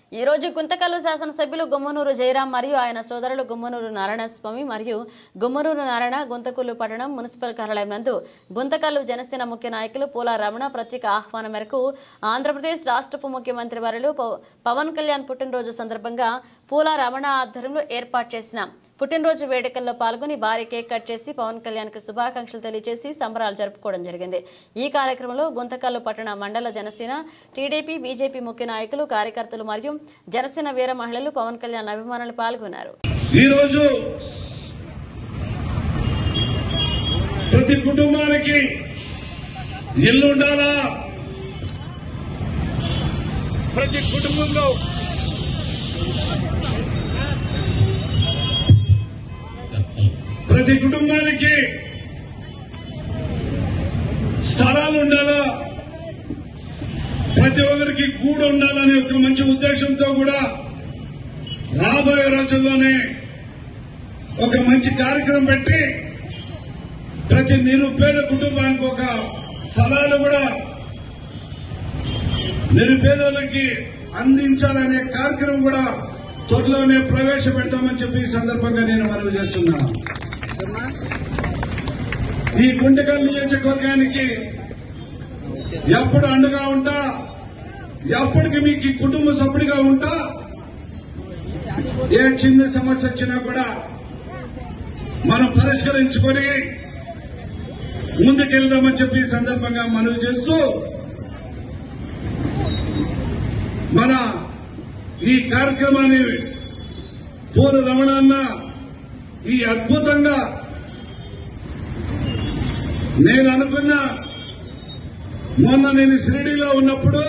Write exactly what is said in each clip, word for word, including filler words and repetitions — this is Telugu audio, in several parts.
ఈ రోజు గుంతకల్లు శాసనసభ్యులు గుమ్మనూరు జయరాం మరియు ఆయన సోదరులు గుమ్మనూరు నారాయణస్వామి మరియు గుమ్మనూరు నారాయణ గుంతకల్లు పట్టణం మున్సిపల్ కార్యాలయం నందు గుంతకల్లు జనసేన ముఖ్య నాయకులు పూల రమణ ప్రత్యేక ఆహ్వానం మేరకు ఆంధ్రప్రదేశ్ రాష్ట్ర ఉప ముఖ్యమంత్రి వర్యులు పవన్ కళ్యాణ్ పుట్టినరోజు సందర్భంగా పూల రమణ ఆధ్వర్యంలో ఏర్పాటు చేసిన పుట్టినరోజు వేడుకల్లో పాల్గొని భారీ కేక్ కట్ చేసి పవన్ కళ్యాణ్ కు శుభాకాంక్షలు తెలియజేసి సంబరాలు జరుపుకోవడం జరిగింది। ఈ కార్యక్రమంలో గుంతకల్లు పట్టణ మండల జనసేన టీడీపీ బీజేపీ ముఖ్య నాయకులు కార్యకర్తలు మరియు జనసేన వీర మహిళలు పవన్ కళ్యాణ్ అభిమానులు పాల్గొన్నారు। ఈ రోజు ప్రతి కుటుంబానికి ఇల్లు ఉండాలా, ప్రతి కుటుంబంలో ప్రతి కుటుంబానికి స్థలాలు ఉండాలా, ప్రతి ఒక్కరికి గూడు ఉండాలనే ఒక మంచి ఉద్దేశంతో కూడా రాబోయే రోజుల్లోనే ఒక మంచి కార్యక్రమం పెట్టి ప్రతి నిరుపేద కుటుంబానికి ఒక స్థలాలు కూడా నిరుపేదలకి అందించాలనే కార్యక్రమం కూడా త్వరలోనే ప్రవేశపెడతామని చెప్పి ఈ సందర్భంగా నేను మనవి చేస్తున్నాను। ఈ గుంటకల్ నియోజకవర్గానికి ఎప్పుడు అండగా ఉంటా, ఎప్పటికి మీకు కుటుంబ సభ్యుడిగా ఉంటా, ఏ చిన్న సమస్య వచ్చినా కూడా మనం పరిష్కరించుకొని ముందుకెళ్దామని చెప్పి ఈ సందర్భంగా మనవి చేస్తూ మన ఈ కార్యక్రమాన్ని పూల రమణన్న ఈ అద్భుతంగా నేను అనుకున్న మొన్న నేను షిరిడీలో ఉన్నప్పుడు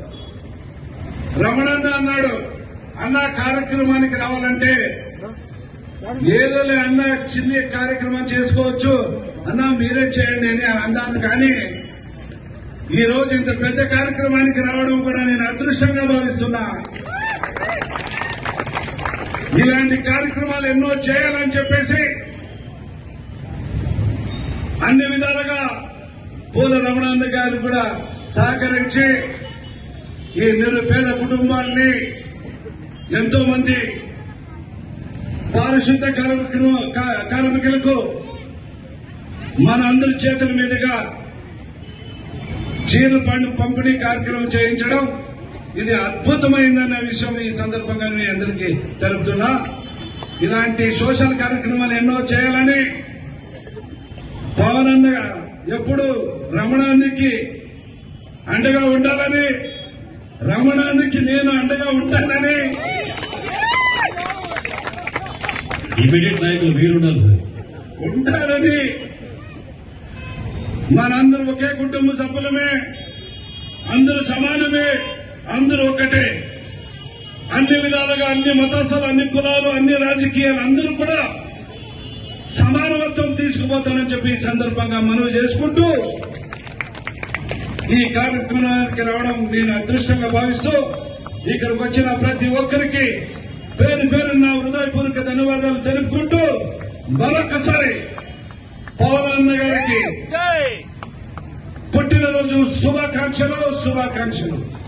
రమణన్న అన్నాడు, అన్న కార్యక్రమానికి రావాలంటే ఏదోలే అన్న చిన్న కార్యక్రమం చేసుకోవచ్చు అన్న మీరే చేయండి అని అన్నాను। కానీ ఈ రోజు ఇంత పెద్ద కార్యక్రమానికి రావడం కూడా నేను అదృష్టంగా భావిస్తున్నా। ఇలాంటి కార్యక్రమాలు ఎన్నో చేయాలని చెప్పేసి అన్ని విధాలుగా పూల రమణానంద గారు కూడా సహకరించి ఈ నిరుపేద కుటుంబాలని ఎంతో మంది పారిశుద్ధ కార్మికులకు మన అందరి చేతుల మీదుగా చీరల పండు పంపిణీ కార్యక్రమం చేయించడం ఇది అద్భుతమైందన్న విషయం ఈ సందర్భంగా మీ అందరికీ తెలుపుతున్నా। ఇలాంటి సోషల్ కార్యక్రమాలు ఎన్నో చేయాలని పవన్ అన్న ఎప్పుడు రమణానికి అండగా ఉండాలని, రమణానికి నేను అండగా ఉంటానని ఇమీడియట్ నాయకులు మీరుండాలి సార్, ఉంటారని మనందరూ ఒకే కుటుంబ సభ్యులమే, అందరూ సమానమే, అందరూ ఒకటే, అన్ని విధాలుగా అన్ని మతస్థులు అన్ని కులాలు అన్ని రాజకీయాలు అందరూ కూడా సమానత్వం తీసుకుపోతానని చెప్పి ఈ సందర్భంగా మనవి చేసుకుంటూ ఈ కార్యక్రమానికి రావడం నేను అదృష్టంగా భావిస్తూ ఇక్కడికి వచ్చిన ప్రతి ఒక్కరికి పేరు పేరు నా హృదయపూర్వక ధన్యవాదాలు తెలుపుకుంటూ మరొకసారి పవన్ అన్న గారికి పుట్టినరోజు శుభాకాంక్షలు శుభాకాంక్షలు।